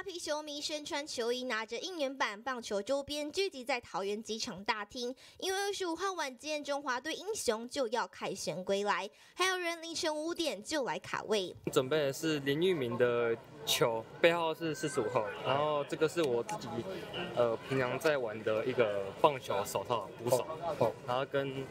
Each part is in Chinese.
批球迷身穿球衣，拿着应援板、棒球周边，聚集在桃园机场大厅。因为25号晚间，中华队英雄就要凯旋归来，还有人凌晨5点就来卡位。 准备的是林玉明的球，背号是45号，然后这个是我自己平常在玩的一个棒球手套鼓手，然后跟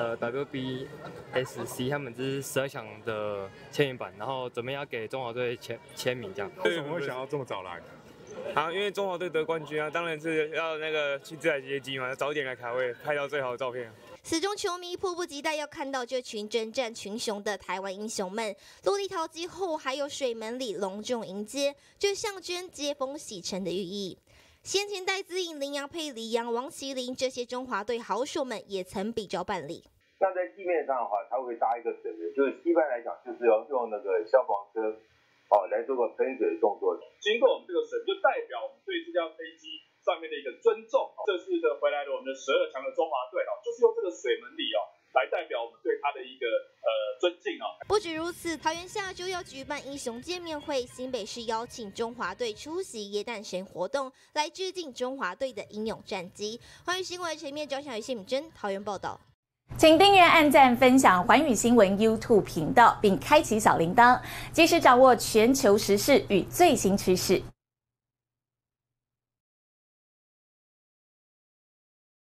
WBSC 他们这是12强的签名版，然后准备要给中华队签名这样。 为什么会想要这么早来？ 啊，因为中华队得冠军啊，当然是要那个去自来接机嘛，早点来卡位，拍到最好的照片。 死忠球迷迫不及待要看到这群征战群雄的台湾英雄们落地桃机后，还有水门里隆重迎接，这象征接风洗尘的寓意。先前戴资颖、林洋配、李洋、王麒麟这些中华队好手们也曾比照办理。 那在地面上的话，它会搭一个水门，就是一般来讲就是要用那个消防车，来做个喷水的动作。 经过我们这个水，就代表我们对这架飞机上面的一个尊重。这次的回来的我们的12强的中华队就是用这个水门礼来代表我们对他的一个尊敬。 不止如此，桃园下周要举办英雄见面会，新北市邀请中华队出席耶诞神活动，来致敬中华队的英勇战绩。环宇新闻陈面赵小雨、谢敏珍桃园报道。 请订阅、按赞、分享环宇新闻 YouTube 频道，并开启小铃铛，及时掌握全球时事与最新趋势。